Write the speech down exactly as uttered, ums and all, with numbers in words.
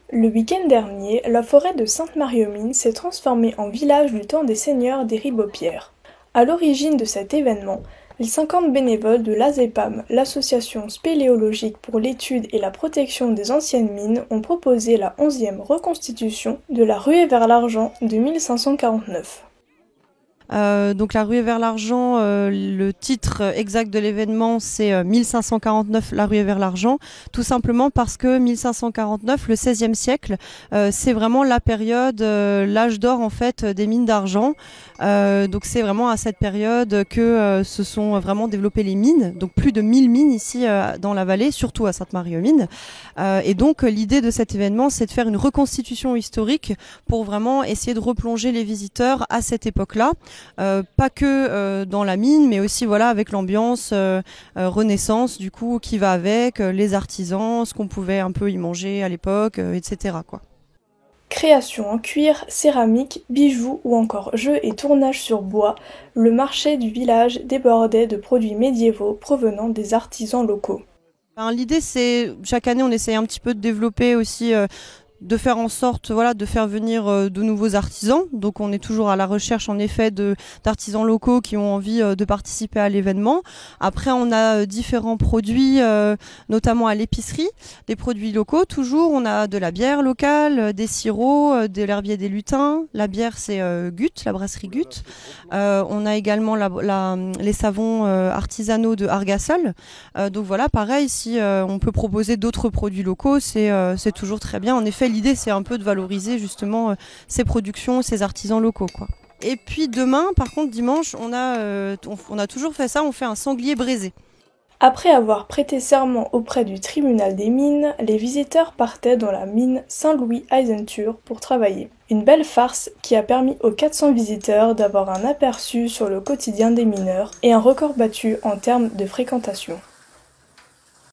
Le week-end dernier, la forêt de Sainte-Marie-aux-Mines s'est transformée en village du temps des seigneurs des Ribaupières. À l'origine de cet événement, les cinquante bénévoles de l'A Z E P A M, l'association spéléologique pour l'étude et la protection des anciennes mines, ont proposé la onzième reconstitution de la ruée vers l'argent de mille cinq cent quarante-neuf. Euh, donc la ruée vers l'argent, euh, le titre exact de l'événement c'est euh, mille cinq cent quarante-neuf, la ruée vers l'argent, tout simplement parce que mille cinq cent quarante-neuf, le seizième siècle, euh, c'est vraiment la période, euh, l'âge d'or en fait des mines d'argent. Euh, donc c'est vraiment à cette période que euh, se sont vraiment développées les mines, donc plus de mille mines ici euh, dans la vallée, surtout à Sainte-Marie-aux-Mines. Euh, et donc l'idée de cet événement c'est de faire une reconstitution historique pour vraiment essayer de replonger les visiteurs à cette époque-là. Euh, pas que euh, dans la mine, mais aussi voilà avec l'ambiance euh, euh, Renaissance du coup qui va avec, euh, les artisans, ce qu'on pouvait un peu y manger à l'époque, euh, et cetera quoi. Création en cuir, céramique, bijoux ou encore jeux et tournages sur bois, le marché du village débordait de produits médiévaux provenant des artisans locaux. Ben, l'idée c'est chaque année on essaye un petit peu de développer aussi euh, de faire en sorte voilà, de faire venir euh, de nouveaux artisans. Donc on est toujours à la recherche en effet de, d'artisans locaux qui ont envie euh, de participer à l'événement. Après on a euh, différents produits, euh, notamment à l'épicerie, des produits locaux toujours. On a de la bière locale, euh, des sirops, euh, de l'herbier des lutins. La bière c'est euh, Gut, la brasserie Gut. Euh, on a également la, la, les savons euh, artisanaux de Argasol. Euh, donc voilà, pareil, si euh, on peut proposer d'autres produits locaux, c'est, euh, c'est toujours très bien. En effet, l'idée, c'est un peu de valoriser justement euh, ces productions, ces artisans locaux, quoi. Et puis demain, par contre, dimanche, on a, euh, on, on a toujours fait ça, on fait un sanglier braisé. Après avoir prêté serment auprès du tribunal des mines, les visiteurs partaient dans la mine Saint-Louis-Eisenthur pour travailler. Une belle farce qui a permis aux quatre cents visiteurs d'avoir un aperçu sur le quotidien des mineurs et un record battu en termes de fréquentation.